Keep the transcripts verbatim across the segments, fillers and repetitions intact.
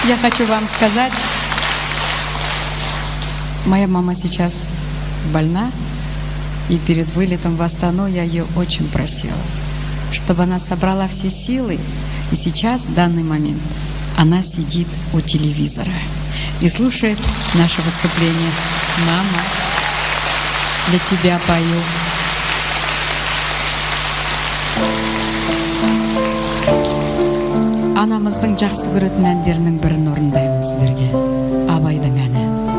Я хочу вам сказать, моя мама сейчас больна, и перед вылетом в Астану я ее очень просила, чтобы она собрала все силы, и сейчас, в данный момент, она сидит у телевизора и слушает наше выступление. Мама, для тебя пою. Анамыздың жақсы көретін әндерінің бірін орындаймын сіздерге. Абайдың әні.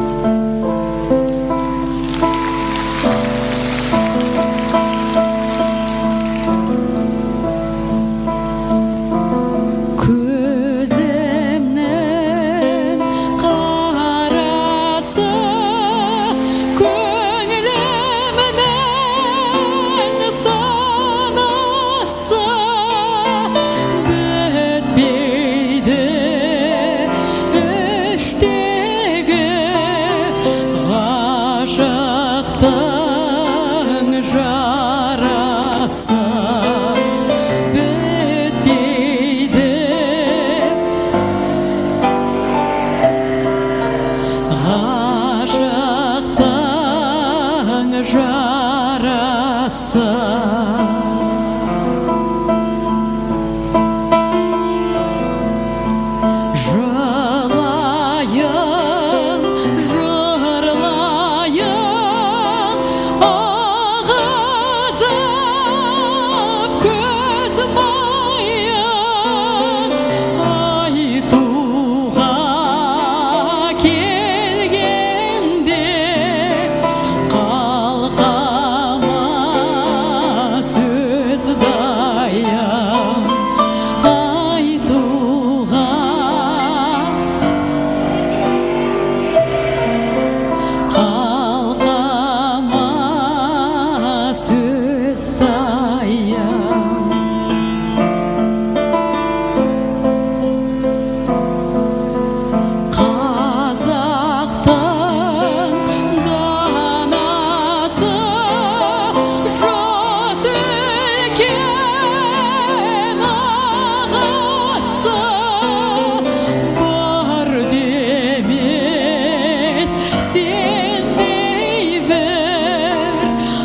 Көзімнің қарасы, көңілімнің санасы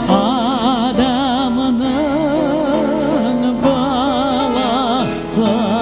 Adamının balası